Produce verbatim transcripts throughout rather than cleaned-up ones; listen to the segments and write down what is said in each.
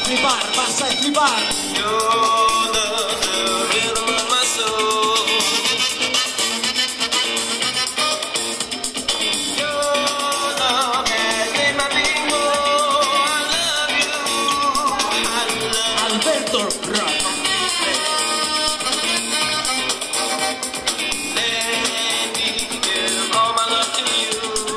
flipar, vas a flipar. You're the, the rhythm of my soul. Your love has made my being whole. I love you. I love Alberto Rock. Let me give all my love to you.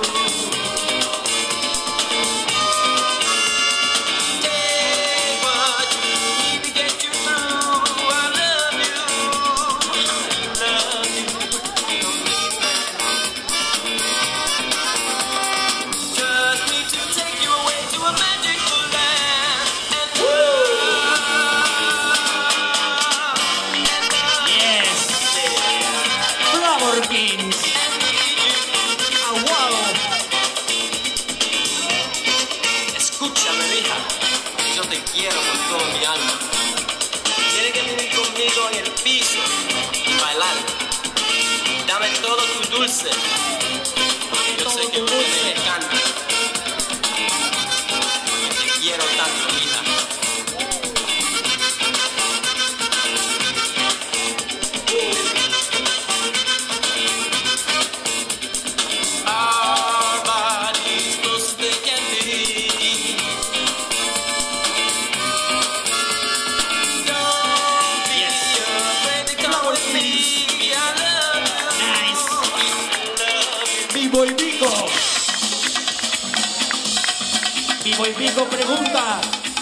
Take what you need to get you through. I love you. I love you. Don't need that. Trust me to take you away to a magical land. And love. And love. Yes. Flavor Kings. Aguado. Escúchame, hija, yo te quiero con todo mi alma. Tienes que venir conmigo en el piso y bailar. Dame todo tu dulce. Yo sé que a usted me encanta. Te quiero tanto, hija. Our bodies close as they can be. Don't be afraid to come with me. I love you. Nice. I love you. Vivo y Vico. Vivo y Vico pregunta.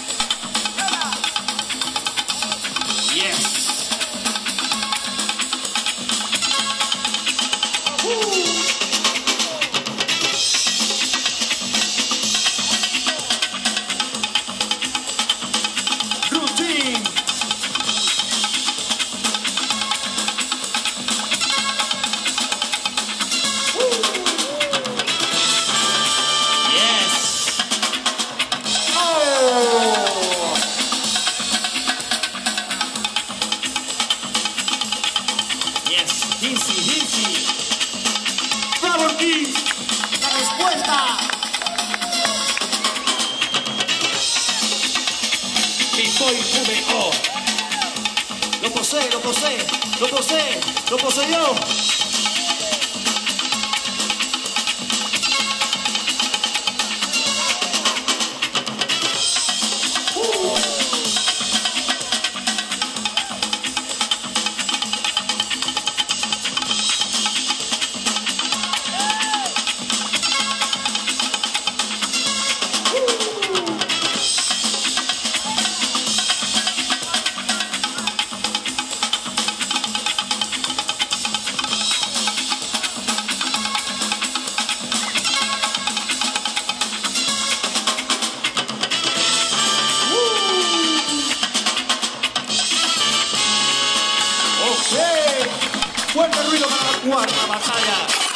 Yes. Routine. Yes. Oh. Yes. Easy, easy. Flavor Kings. La respuesta. Pipoy V O. Lo posee, lo posee, lo posee, lo poseyó. Ok. Fuerte ruido para la cuarta batalla.